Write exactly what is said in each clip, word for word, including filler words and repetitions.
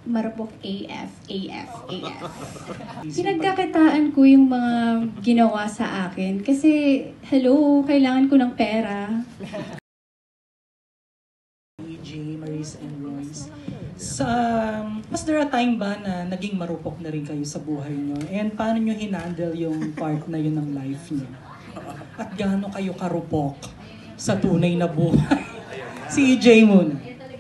marupok A F, A F, A F. Pinagkakitaan ko yung mga ginawa sa akin kasi, hello, kailangan ko ng pera. E J, Maris, and Royce. Sa, was there a time ba na naging marupok na rin kayo sa buhay nyo? And paano nyo hinandle yung part na yun ng life nyo? At gaano kayo karupok sa tunay na buhay? Si E J muna.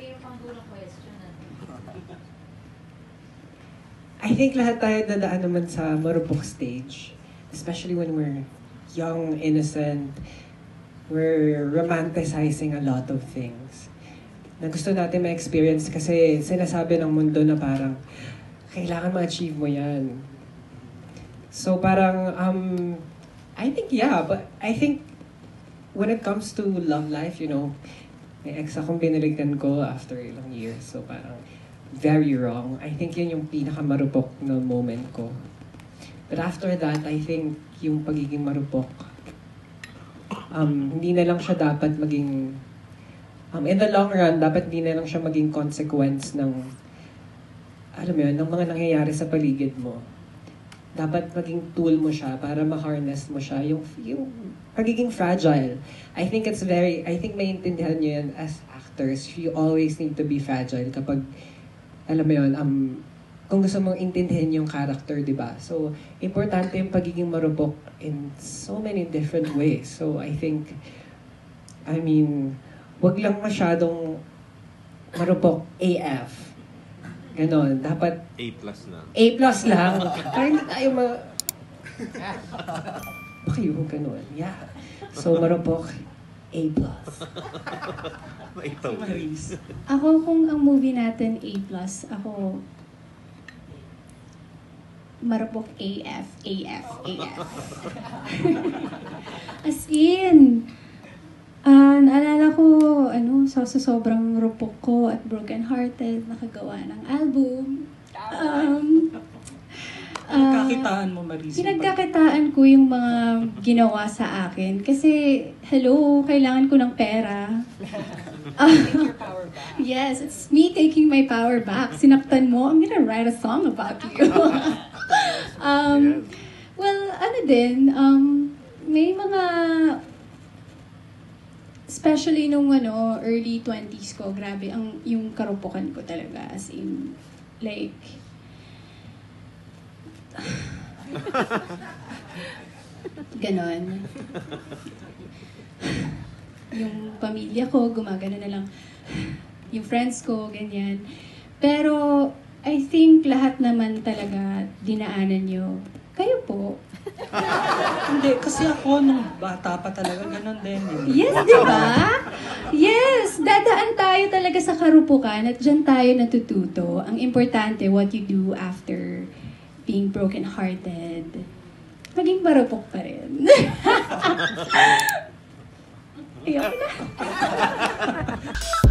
I think lahat tayo dadaan naman sa marupok stage. Especially when we're young, innocent. We're romanticizing a lot of things na gusto natin ma-experience kasi sinasabi ng mundo na parang kailangan ma-achieve mo yan. So parang, um, I think yeah, but I think when it comes to love life, you know, may ex akong binalikan ko after ilang years. So parang, very wrong. I think yun yung pinakamarupok na moment ko. But after that, I think yung pagiging marupok, um, hindi na lang siya dapat maging, um, in the long run, dapat hindi na lang siya maging consequence ng, alam mo yun, ng mga nangyayari sa paligid mo. Dapat maging tool mo siya para ma-harness mo siya. Yung, yung pagiging fragile. I think it's very, I think maintindihan nyo yan as actors. You always need to be fragile kapag alam mo yun, um, kung gusto mong intindihin yung character, di ba? So, importante yung pagiging marupok in so many different ways. So, I think, I mean, wag lang masyadong marupok A F. Ganon. Dapat A plus na. A plus lang. Para hindi tayo ma... Baka yung ganon. Yeah. So, marupok A plus. Ito. Maris. Ako, kung ang movie natin A plus, ako marupok A F, A F, A F. As in, uh, naalala ko, ano, sa so, so, sobrang rupok ko at broken-hearted, nakagawa ng album. Um, Pinagkakitaan mo, Maris. Pinagkakitaan ko yung mga ginawa sa akin kasi, hello, kailangan ko ng pera. Uh, yes, it's me taking my power back. Sinaktan mo, I'm gonna write a song about you. um, well, ano din, um, may mga, especially nung ano, early twenties ko, grabe, ang, yung karupukan ko talaga, as in, like, ganon. Yung pamilya ko, gumagano na lang. Yung friends ko, ganyan. Pero, I think lahat naman talaga dinaanan nyo. Kayo po. Hindi, kasi ako nung bata pa talaga, ganon din. Yes, di ba? Yes, dadaan tayo talaga sa karupukan at dyan tayo natututo. Ang importante, what you do after being broken-hearted. Maging marupok pa rin. Ayoko na.